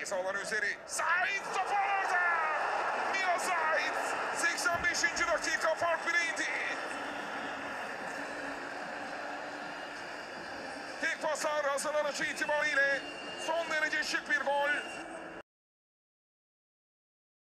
Ceza alanı üzeri. Zayt topu orada. Mia Zayt. 85. dakika fark 1'e indi. Tek pasar hazırlanışı itibariyle son derece şık bir gol.